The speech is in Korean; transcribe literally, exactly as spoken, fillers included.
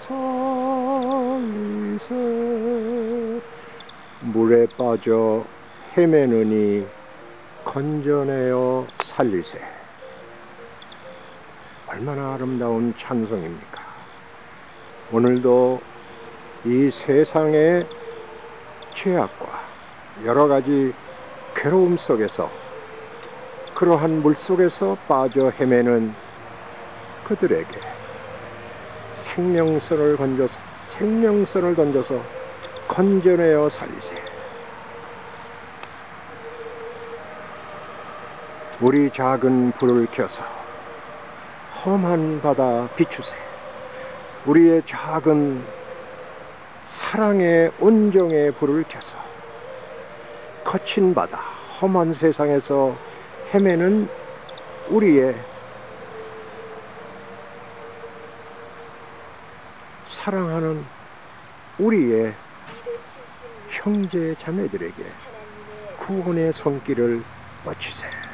살리세. 물에 빠져 헤매느니 건져내어 살리세. 얼마나 아름다운 찬송입니까? 오늘도 이 세상의 죄악과 여러 가지 괴로움 속에서, 그러한 물속에서 빠져 헤매는 그들에게 생명선을 건져서 생명선을 던져서 건져내어 살리세. 우리 작은 불을 켜서 험한 바다 비추세. 우리의 작은 사랑의 온정의 불을 켜서 거친 바다, 험한 세상에서 헤매는 우리의 사랑하는 우리의 형제 자매들에게 구원의 손길을 뻗치세.